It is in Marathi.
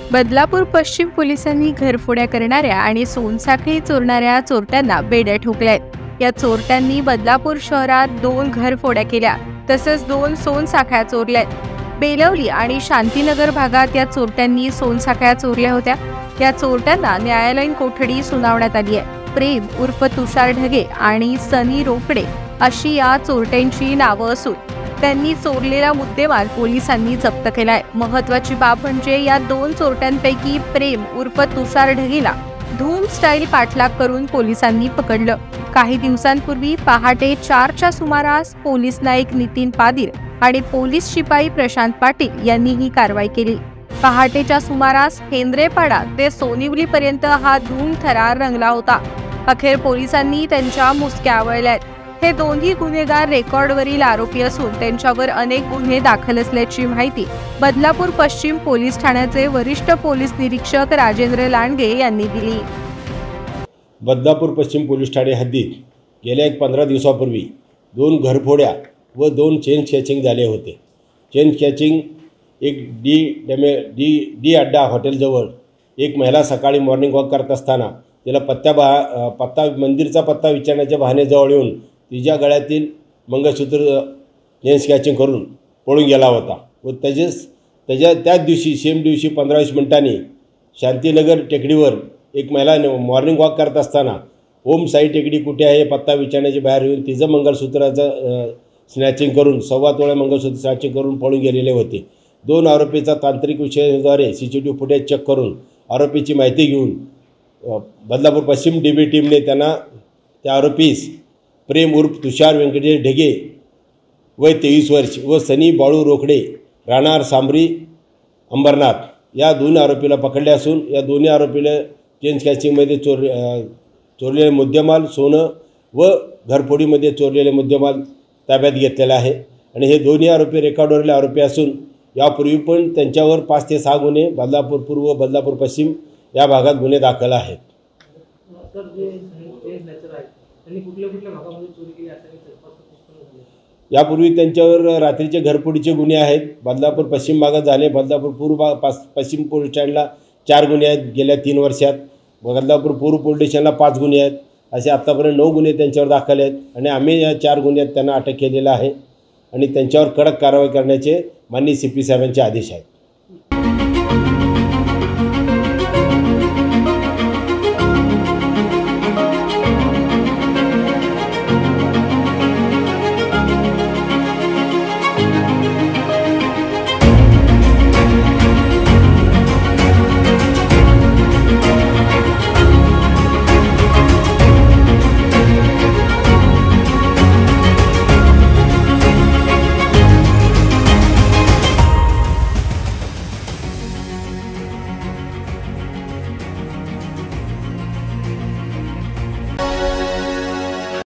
बदलापूर पश्चिम पोलिसांनी घरफोड्या करणाऱ्या आणि सोनसाखळी चोरणाऱ्या चोरट्यांना बेड्या ठोकल्यात। या चोरट्यांनी बदलापूर शहरात 2 घरफोड्या केल्या, तसंच 2 सोनसाखळ्या चोरल्यात। बेलवली आणि शांतीनगर भागात या चोरट्यांनी सोनसाखळ्या चोरल्या होत्या। या चोरट्यांना न्यायालयीन कोठडी सुनावण्यात आली आहे। प्रेम उर्फ तुषार ढगे आणि सनी रोकडे अशी या चोरट्यांची नावं असून त्यांनी चोरलेला मुद्देमाल पोलिसांनी जप्त केलाय। महत्त्वाची बाब म्हणजे या 2 चोरट्यांपैकी प्रेम उर्फ तुषार ढगेला धूम स्टाईल पाठलाग करून पोलिसांनी पकडलं। काही दिवसांपूर्वी पहाटे 4च्या सुमारास पोलीस नाईक नितीन पादीर आणि पोलीस शिपाई प्रशांत पाटील यांनी ही कारवाई केली। पहाटेच्या सुमारास हेंद्रेपाडा ते सोनिवलीपर्यंत हा धूम थरार रंगला होता। अखेर पोलिसांनी त्यांच्या मुसक्या आवळल्यात। हे दोन्ही गुन्हेगार रेकॉर्डवरील आरोपी असून त्यांच्यावर अनेक गुन्हे दाखल असल्याची माहिती बदलापूर पश्चिम पोलीस ठाण्याचे वरिष्ठ पोलीस निरीक्षक राजेंद्र लांडगे यांनी दिली। बदलापूर पश्चिम पोलीस ठाणे हद्दीत गेल्या 15 दिवसापूर्वी 2 घरफोड्या व 2 चेन स्नॅचिंग झाले होते। चेन स्नॅचिंग एक डी अड्डा हॉटेलजवळ एक महिला सकाळी मॉर्निंग वॉक करत असताना तिला मंदिरचा पत्ता विचारण्याच्या बहाण्याजवळ येऊन तिच्या गळ्यातील मंगळसूत्र चेन स्नॅचिंग करून पळून गेला होता व त्याच दिवशी सेम दिवशी 15-20 मिनिटांनी शांतीनगर टेकडीवर एक महिला मॉर्निंग वॉक करत असताना ओम साई टेकडी कुठे आहे पत्ता विचारण्याच्या बाहेर येऊन तिचं मंगळसूत्राचं स्नॅचिंग करून 1.25 तोळे मंगळसूत्र स्नॅचिंग करून पळून गेलेले होते। 2 आरोपीचा तांत्रिक विषयाद्वारे CCTV फुटेज चेक करून आरोपीची माहिती घेऊन बदलापूर पश्चिम DB टीमने त्या आरोपीस प्रेम उर्फ तुषार व्यंकटेश ढगे वय 23 वर्ष व सनी बाळू रोकडे राहणार सांबरी अंबरनाथ या 2 आरोपीला पकडले असून या दोन्ही आरोपीला चेन स्नॅचिंगमध्ये चोरलेले मुद्देमाल सोनं व घरफोडीमध्ये चोरलेले मुद्देमाल ताब्यात घेतलेला आहे। आणि हे दोन्ही आरोपी रेकॉर्डवरील आरोपी असून यापूर्वी पण त्यांच्यावर 5 ते 6 गुन्हे बदलापूर पूर्व बदलापूर पश्चिम या भागात गुन्हे दाखल आहेत। यापूर्वी त्यांच्यावर रात्रीचे घरफोडीचे गुन्हे आहेत। बदलापूर पश्चिम भागात झाले। बदलापूर पूर्व पश्चिम पोलीस स्टेशनला 4 गुन्हे आहेत गेल्या 3 वर्षात। बदलापूर पूर्व पोलीस स्टेशनला 5 गुन्हे आहेत। असे आतापर्यंत 9 गुन्हे त्यांच्यावर दाखल आहेत आणि आम्ही या 4 गुन्ह्यात त्यांना अटक केलेला आहे आणि त्यांच्यावर कडक कारवाई करण्याचे माननीय CP साहेबांचे आदेश आहेत।